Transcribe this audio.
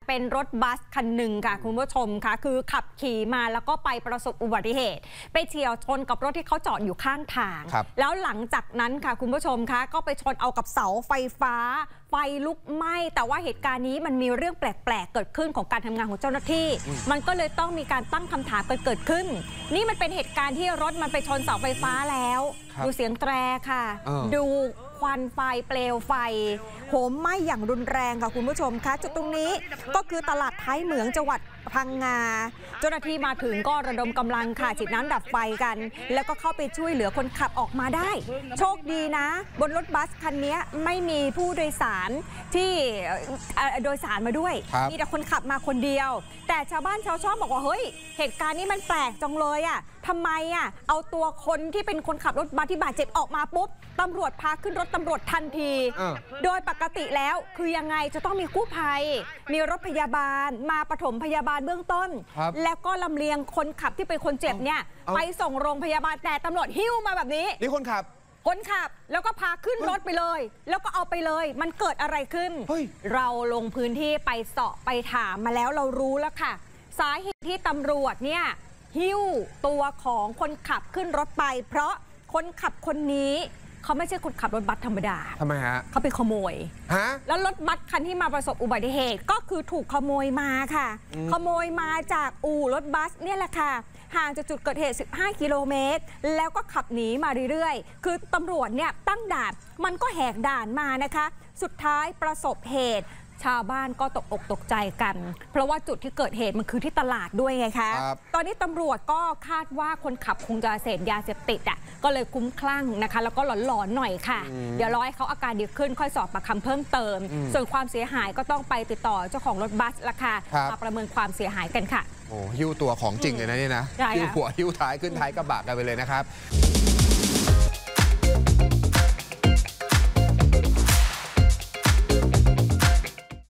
เป็นรถบัสคันหนึ่งค่ะคุณผู้ชมค่ะคือขับขี่มาแล้วก็ไปประสบอุบัติเหตุไปเฉี่ยวชนกับรถที่เขาจอดอยู่ข้างทางแล้วหลังจากนั้นค่ะคุณผู้ชมคะก็ไปชนเอากับเสาไฟฟ้าไฟลุกไหม้แต่ว่าเหตุการณ์นี้มันมีเรื่องแปลกๆเกิดขึ้นของการทำงานของเจ้าหน้าที่มันก็เลยต้องมีการตั้งคำถามเกิดขึ้นนี่มันเป็นเหตุการณ์ที่รถมันไปชนเสาไฟฟ้าแล้วดูเสียงแตรค่ะดูควันไฟเปลวไฟโหมไหม้อย่างรุนแรงค่ะคุณผู้ชมคะจุดตรงนี้ก็คือตลาดท้ายเหมืองจังหวัดพังงาเจ้าหน้าที่มาถึงก็ระดมกำลังค่ะฉีดน้ำดับไฟกันแล้วก็เข้าไปช่วยเหลือคนขับออกมาได้โชคดีนะบนรถบัสคันนี้ไม่มีผู้โดยสารที่โดยสารมาด้วยมีแต่คนขับมาคนเดียวแต่ชาวบ้านชาวช่องบอกว่าเฮ้ยเหตุการณ์นี้มันแปลกจังเลยอ่ะทำไมอ่ะเอาตัวคนที่เป็นคนขับรถบัสที่บาดเจ็บออกมาปุ๊บตำรวจพาขึ้นรถตำรวจทันทีโดยปกติแล้วคือยังไงจะต้องมีกู้ภัยมีรถพยาบาลมาปฐมพยาบาลเบื้องต้นแล้วก็ลำเลียงคนขับที่เป็นคนเจ็บเนี่ยไปส่งโรงพยาบาลแต่ตำรวจหิ้วมาแบบนี้นี่คนขับแล้วก็พาขึ้นรถไปเลยแล้วก็เอาไปเลยมันเกิดอะไรขึ้นเราลงพื้นที่ไปเสาะไปถามมาแล้วเรารู้แล้วค่ะสาเหตุที่ตำรวจเนี่ยหิ้วตัวของคนขับขึ้นรถไปเพราะคนขับคนนี้เขาไม่ใช่คนขับรถบัสธรรมดาทำไมฮะเขาเป็นขโมยแล้วรถบัสคันที่มาประสบอุบัติเหตุก็คือถูกขโมยมาค่ะขโมยมาจากอู่รถบัสเนี่ยแหละค่ะห่างจากจุดเกิดเหตุ15กิโลเมตรแล้วก็ขับหนีมาเรื่อยๆคือตำรวจเนี่ยตั้งด่านมันก็แหกด่านมานะคะสุดท้ายประสบเหตุชาวบ้านก็ตกอกตกใจกันเพราะว่าจุดที่เกิดเหตุมันคือที่ตลาดด้วยไงคะตอนนี้ตำรวจก็คาดว่าคนขับคงจะเสพยาเสพติดก็เลยคุ้มคลั่งนะคะแล้วก็หลอนๆหน่อยค่ะเดี๋ยวรอให้เขาอาการดีขึ้นค่อยสอบปากคำเพิ่มเติมส่วนความเสียหายก็ต้องไปติดต่อเจ้าของรถบัสละค่ะมาประเมินความเสียหายกันค่ะโอ้หิ้วตัวของจริงเลยนะนี่นะหิ้วหัวหิ้วท้ายขึ้นท้ายกระบะกันไปเลยนะครับ